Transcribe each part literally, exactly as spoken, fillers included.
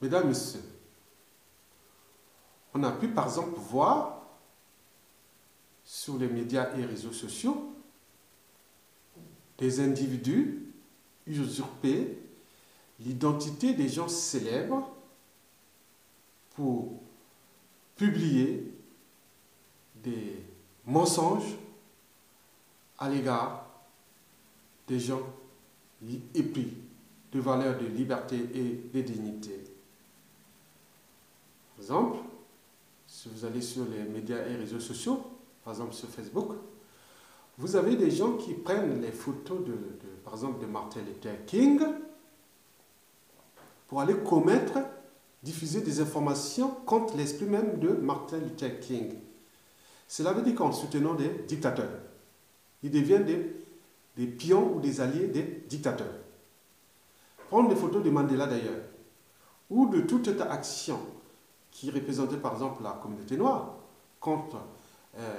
Mesdames, Messieurs, on a pu par exemple voir sur les médias et réseaux sociaux des individus usurper l'identité des gens célèbres pour publier des mensonges à l'égard des gens épris de valeurs de liberté et de dignité. Par exemple, si vous allez sur les médias et réseaux sociaux, par exemple sur Facebook, vous avez des gens qui prennent les photos de, de par exemple, de Martin Luther King pour aller commettre, diffuser des informations contre l'esprit même de Martin Luther King. Cela veut dire qu'en soutenant des dictateurs, ils deviennent des, des pions ou des alliés des dictateurs. Prendre des photos de Mandela d'ailleurs, ou de toute cette action qui représentait par exemple la communauté noire contre euh,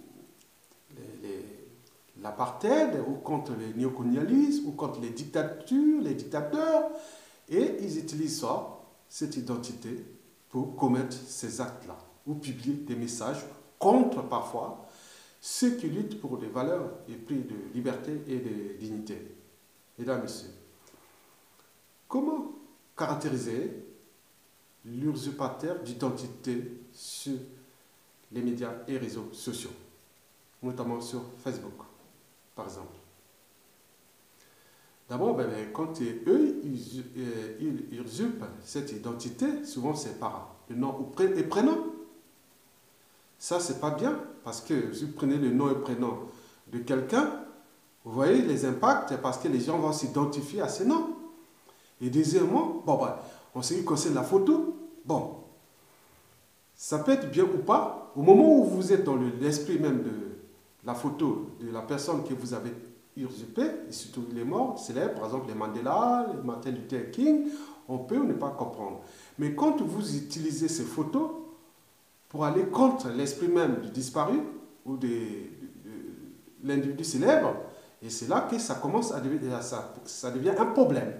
l'apartheid, ou contre le néocolonialisme, ou contre les dictatures, les dictateurs, et ils utilisent ça, cette identité, pour commettre ces actes-là, ou publier des messages contre parfois ceux qui luttent pour des valeurs et prix de liberté et de dignité. Mesdames, Messieurs, comment caractériser l'usurpateur d'identité sur les médias et réseaux sociaux, notamment sur Facebook, par exemple? D'abord, ben, quand eux, ils, ils usurpent cette identité, souvent c'est par le nom et prénom. Ça, c'est pas bien, parce que si vous prenez le nom et prénom de quelqu'un, vous voyez les impacts, parce que les gens vont s'identifier à ce nom. Et deuxièmement, bon, ben, en ce qui concerne la photo, bon, ça peut être bien ou pas. Au moment où vous êtes dans l'esprit même de la photo de la personne que vous avez usurpée, et surtout les morts célèbres, par exemple les Mandela, les Martin Luther King, on peut ne pas comprendre. Mais quand vous utilisez ces photos pour aller contre l'esprit même du disparu ou de, de, de l'individu célèbre, et c'est là que ça commence à devenir, ça, ça devient un problème.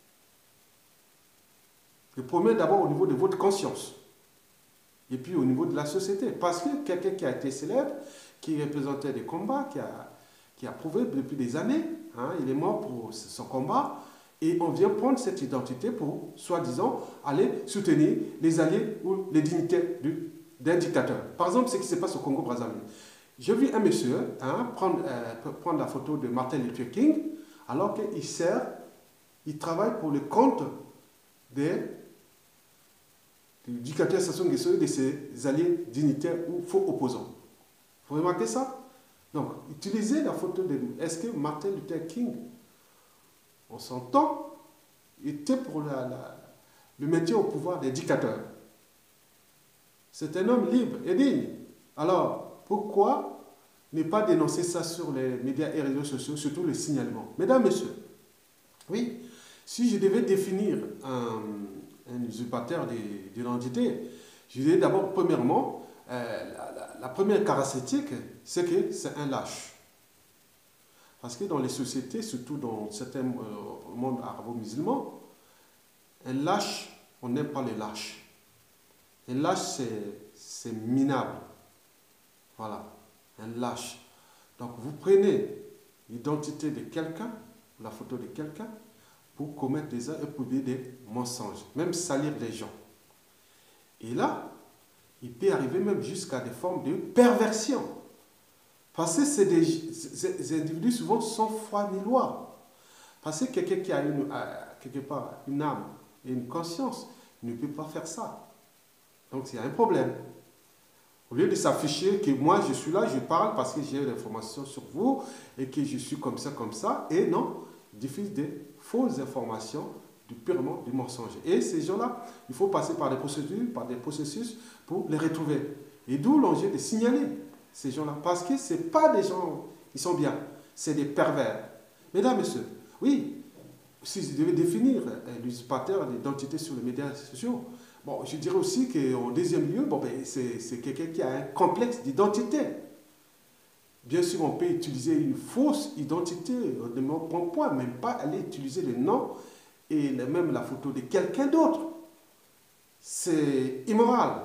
Le problème d'abord au niveau de votre conscience, et puis au niveau de la société. Parce que quelqu'un qui a été célèbre, qui représentait des combats, qui a, qui a prouvé depuis des années, hein, il est mort pour son combat, et on vient prendre cette identité pour, soi-disant, aller soutenir les alliés ou les dignitaires d'un dictateur. Par exemple, ce qui se passe au Congo-Brazzaville. J'ai vu un monsieur hein, prendre, euh, prendre la photo de Martin Luther King, alors qu'il sert, il travaille pour le compte des du dictateur Sassou Nguesso et de ses alliés dignitaires ou faux opposants. Vous remarquez ça? Donc, utilisez la photo de... Est-ce que Martin Luther King, on s'entend, était pour la, la, le maintien au pouvoir des dictateurs? C'est un homme libre et digne. Alors, pourquoi ne pas dénoncer ça sur les médias et réseaux sociaux, surtout le signalement? Mesdames, Messieurs, oui, si je devais définir un... un usurpateur d'identité, je dirais d'abord, premièrement, euh, la, la, la première caractéristique, c'est que c'est un lâche. Parce que dans les sociétés, surtout dans certains euh, mondes arabo-musulmans, un lâche, on n'aime pas les lâches. Un lâche, c'est minable. Voilà, un lâche. Donc vous prenez l'identité de quelqu'un, la photo de quelqu'un, pour commettre des actes et publier des mensonges, même salir des gens. Et là, il peut arriver même jusqu'à des formes de perversion. Parce que c'est des, ces individus souvent sans foi ni loi. Parce que quelqu'un qui a une, quelque part une âme et une conscience ne peut pas faire ça. Donc il y a un problème. Au lieu de s'afficher que moi je suis là, je parle parce que j'ai l'information sur vous et que je suis comme ça, comme ça, et non, il diffuse des fausses informations, du purement du mensonge. Et ces gens-là, il faut passer par des procédures, par des processus pour les retrouver. Et d'où l'enjeu de signaler ces gens-là. Parce que ce n'est pas des gens qui sont bien, c'est des pervers. Mesdames, Messieurs, oui, si je devais définir l'usurpateur d'identité sur les médias sociaux, bon, je dirais aussi qu'en deuxième lieu, bon, ben, c'est quelqu'un qui a un complexe d'identité. Bien sûr, on peut utiliser une fausse identité de mon point, même pas aller utiliser le nom et même la photo de quelqu'un d'autre. c'est immoral.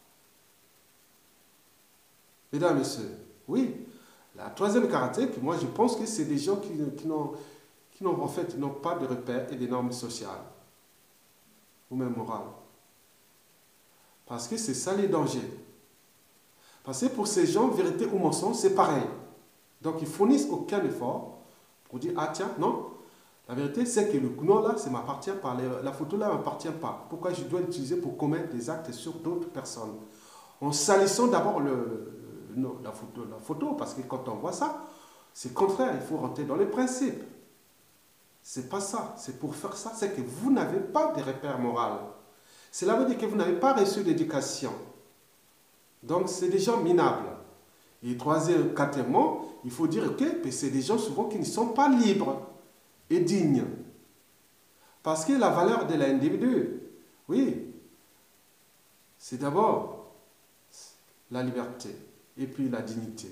Mesdames et messieurs, oui, la troisième caractéristique, moi je pense que c'est des gens qui, qui n'ont qui n'ont en fait n'ont pas de repères et de normes sociales ou même morales. Parce que c'est ça les dangers. Parce que pour ces gens, vérité ou mensonge, c'est pareil. Donc ils fournissent aucun effort pour dire, ah tiens, non, la vérité c'est que le non là, ça m'appartient pas, la photo là ne m'appartient pas. Pourquoi je dois l'utiliser pour commettre des actes sur d'autres personnes? En salissant d'abord le, le, non, la, photo, la photo, parce que quand on voit ça, c'est contraire, il faut rentrer dans les principes. C'est pas ça, c'est pour faire ça, c'est que vous n'avez pas de repères moraux. Cela veut dire que vous n'avez pas reçu d'éducation. Donc c'est des gens minables. Et troisième, quatrièmement, il faut dire que c'est des gens souvent qui ne sont pas libres et dignes. Parce que la valeur de l'individu, oui, c'est d'abord la liberté et puis la dignité.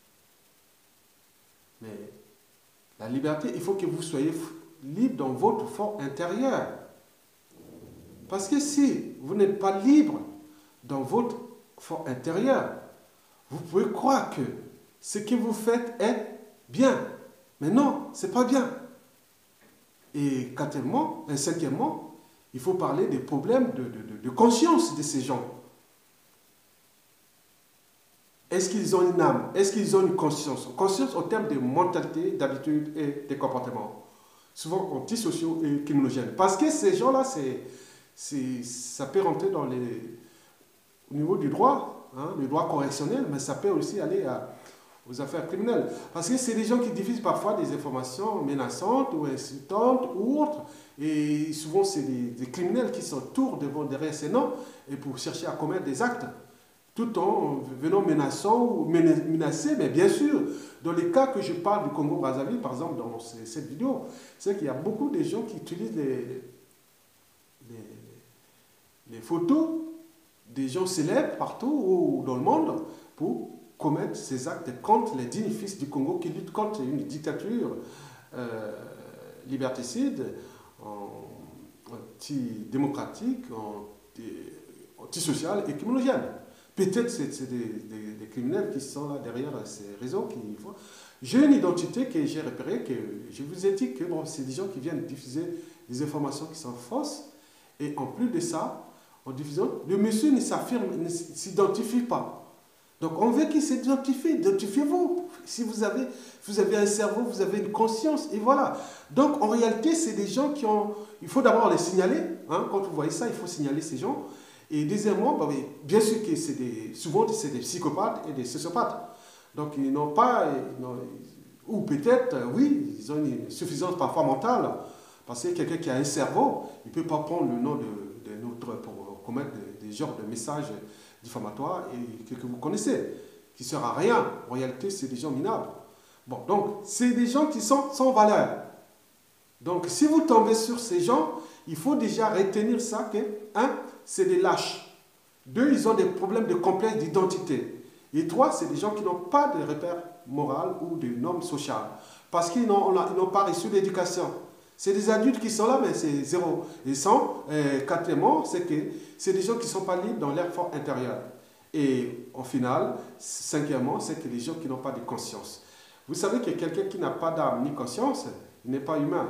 Mais la liberté, il faut que vous soyez libre dans votre fort intérieur. Parce que si vous n'êtes pas libre dans votre fort intérieur, vous pouvez croire que ce que vous faites est bien. Mais non, ce n'est pas bien. Et quatrièmement, et cinquièmement, il faut parler des problèmes de, de, de conscience de ces gens. Est-ce qu'ils ont une âme? Est-ce qu'ils ont une conscience? Conscience en termes de mentalité, d'habitude et de comportement. Souvent antisociaux et criminogènes. Parce que ces gens-là, ça peut rentrer dans les, au niveau du droit, hein, le droit correctionnel, mais ça peut aussi aller à, aux affaires criminelles. Parce que c'est des gens qui diffusent parfois des informations menaçantes ou insultantes ou autres. Et souvent, c'est des, des criminels qui s'entourent devant derrière ces noms et pour chercher à commettre des actes, tout en venant menaçant ou menacer. Mais bien sûr, dans les cas que je parle du Congo-Brazzaville, par exemple, dans cette vidéo, c'est qu'il y a beaucoup de gens qui utilisent les, les, les photos des gens célèbres partout ou dans le monde pour commettre ces actes contre les dignes fils du Congo qui luttent contre une dictature euh, liberticide, anti-démocratique, anti-sociale et criminogène. Peut-être que c'est des, des, des criminels qui sont là derrière ces réseaux. Qui font. J'ai une identité que j'ai repérée, que je vous ai dit que bon, c'est des gens qui viennent diffuser des informations qui sont fausses. Et en plus de ça, en diffusant, le monsieur ne s'affirme, ne s'identifie pas. Donc on veut qu'il s'identifie, identifiez-vous. Si vous avez, vous avez un cerveau, vous avez une conscience, et voilà. Donc en réalité, c'est des gens qui ont... Il faut d'abord les signaler, hein, quand vous voyez ça, il faut signaler ces gens. Et deuxièmement, bah, bien sûr que c'est des, souvent c'est des psychopathes et des sociopathes. Donc ils n'ont pas, ils n'ont, ou peut-être, oui, ils ont une suffisance parfois mentale, parce que quelqu'un qui a un cerveau, il ne peut pas prendre le nom de, de notre, pour commettre des, des genres de messages diffamatoires et que, que vous connaissez, qui ne sert à rien. En réalité, c'est des gens minables. Bon, donc, c'est des gens qui sont sans valeur. Donc, si vous tombez sur ces gens, il faut déjà retenir ça que, un, c'est des lâches. Deux, ils ont des problèmes de complexe d'identité. Et trois, c'est des gens qui n'ont pas de repères moraux ou de normes sociales. Parce qu'ils n'ont pas reçu d'éducation. C'est des adultes qui sont là, mais c'est zéro. Et sans, euh, quatrièmement, c'est que c'est des gens qui ne sont pas libres dans leur fort intérieur. Et au final, cinquièmement, c'est que les gens qui n'ont pas de conscience. Vous savez que quelqu'un qui n'a pas d'âme ni conscience, il n'est pas humain.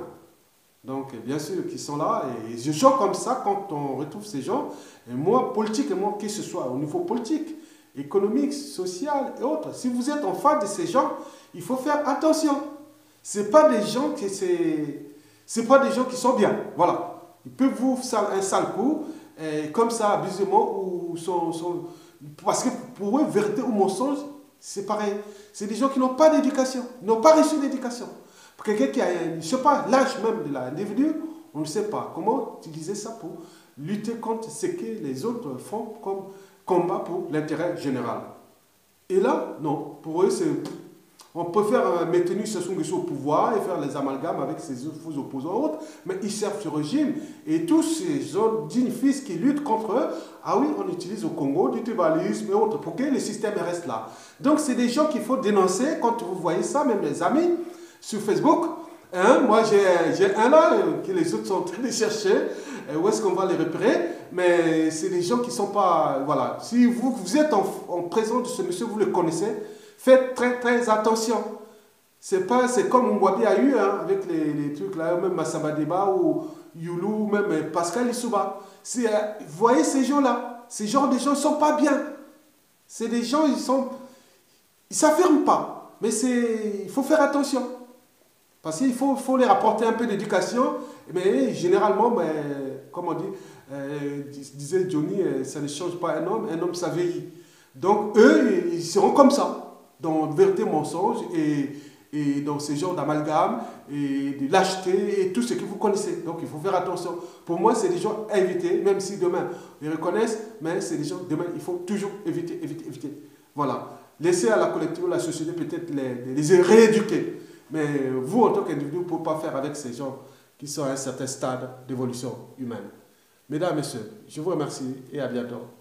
Donc, bien sûr, qui sont là, et je choque comme ça quand on retrouve ces gens. Et moi, politiquement, que ce soit au niveau politique, économique, social et autres, si vous êtes en face de ces gens, il faut faire attention. Ce n'est pas des gens qui c'est, c'est pas des gens qui sont bien. Voilà. Ils peuvent vous faire un sale coup, et comme ça, abusément, ou sont, sont, parce que pour eux, vérité ou mensonge, c'est pareil. C'est des gens qui n'ont pas d'éducation, n'ont pas reçu d'éducation. Quelqu'un qui a, je ne sais pas, l'âge même de l'individu, on ne sait pas comment utiliser ça pour lutter contre ce que les autres font comme combat pour l'intérêt général. Et là, non, pour eux, c'est, on préfère maintenir ce sont au pouvoir et faire les amalgames avec ces faux opposants autres, mais ils servent ce régime. Et tous ces autres dignes fils qui luttent contre eux, ah oui, on utilise au Congo du tribalisme et autres, pour que le système reste là. Donc, c'est des gens qu'il faut dénoncer quand vous voyez ça, même les amis, sur Facebook, hein, moi j'ai un là, euh, que les autres sont en train de chercher, euh, où est-ce qu'on va les repérer, mais c'est des gens qui ne sont pas... Voilà. Si vous, vous êtes en, en présence de ce monsieur, vous le connaissez, faites très très attention. C'est pas, c'est comme Ngwabi a eu, hein, avec les, les trucs là, même Massamba Deba ou Youlou, même Pascal Issouba. Vous voyez ces gens-là, ces genres de gens ne sont pas bien. C'est des gens, ils sont... Ils ne s'affirment pas, mais il faut faire attention. Parce qu'il faut, faut leur apporter un peu d'éducation, mais généralement, mais, comme on dit, euh, disait Johnny, ça ne change pas un homme, un homme ça vieillit. Donc eux, ils seront comme ça, dans vérité, mensonge et, et dans ce genre d'amalgame et de lâcheté et tout ce que vous connaissez. Donc il faut faire attention. Pour moi, c'est des gens à éviter, même si demain ils reconnaissent, mais c'est des gens, demain, il faut toujours éviter, éviter, éviter. Voilà. Laissez à la collectivité, à la société peut-être les, les rééduquer. Mais vous, en tant qu'individu, vous ne pouvez pas faire avec ces gens qui sont à un certain stade d'évolution humaine. Mesdames, Messieurs, je vous remercie et à bientôt.